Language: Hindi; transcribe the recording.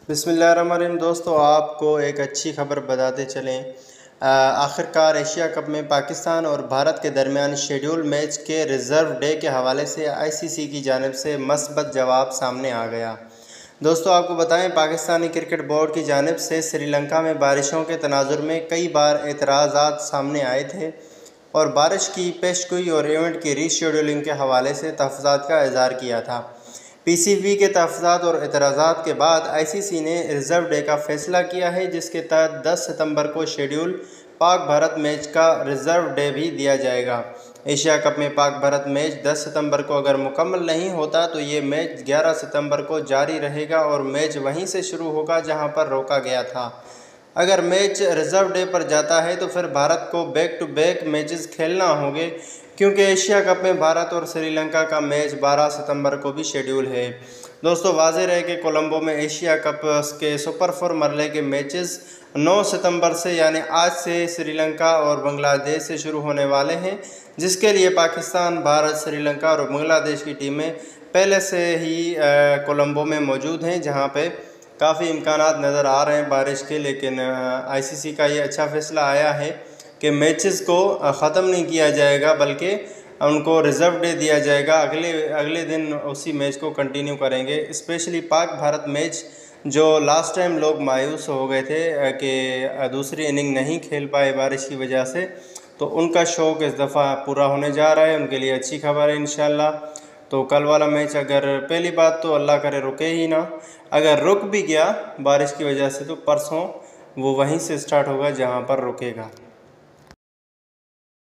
बिस्मिल्लाहिर्रहमानिर्रहीम। दोस्तों, आपको एक अच्छी खबर बताते चलें। आखिरकार एशिया कप में पाकिस्तान और भारत के दरमियान शेड्यूल मैच के रिज़र्व डे के हवाले से आईसीसी की जानिब से मस्बत जवाब सामने आ गया। दोस्तों, आपको बताएं, पाकिस्तानी क्रिकेट बोर्ड की जानिब से श्रीलंका में बारिशों के तनाजुर में कई बार एतराज़ात सामने आए थे और बारिश की पेशगोई और इवेंट की रीशेड्यूलिंग के हवाले से तहफ़्फ़ुज़ात का इज़हार किया था। पीसीबी के तहफ़्फ़ुज़ात और एतराज़ात के बाद आईसीसी ने रिज़र्व डे का फ़ैसला किया है, जिसके तहत 10 सितंबर को शेड्यूल पाक भारत मैच का रिज़र्व डे भी दिया जाएगा। एशिया कप में पाक भारत मैच 10 सितंबर को अगर मुकम्मल नहीं होता तो ये मैच 11 सितंबर को जारी रहेगा और मैच वहीं से शुरू होगा जहां पर रोका गया था। अगर मैच रिज़र्व डे पर जाता है तो फिर भारत को बैक टू बैक मैचेस खेलना होंगे, क्योंकि एशिया कप में भारत और श्रीलंका का मैच 12 सितंबर को भी शेड्यूल है। दोस्तों, वाज़ेह रहे कि कोलंबो में एशिया कप के सुपर 4 मरहले के मैचेस 9 सितंबर से यानी आज से श्रीलंका और बांग्लादेश से शुरू होने वाले हैं, जिसके लिए पाकिस्तान, भारत, श्रीलंका और बांग्लादेश की टीमें पहले से ही कोलंबो में मौजूद हैं, जहां पे काफ़ी इम्कानात नज़र आ रहे हैं बारिश के। लेकिन आईसीसी का ये अच्छा फ़ैसला आया है कि मैचेस को ख़त्म नहीं किया जाएगा, बल्कि उनको रिज़र्व डे दिया जाएगा। अगले दिन उसी मैच को कंटिन्यू करेंगे। स्पेशली पाक भारत मैच, जो लास्ट टाइम लोग मायूस हो गए थे कि दूसरी इनिंग नहीं खेल पाए बारिश की वजह से, तो उनका शौक़ इस दफ़ा पूरा होने जा रहा है। उनके लिए अच्छी खबर है इंशाल्लाह। तो कल वाला मैच, अगर पहली बात तो अल्लाह करे रुके ही ना, अगर रुक भी गया बारिश की वजह से तो परसों वो वहीं से स्टार्ट होगा जहां पर रुकेगा।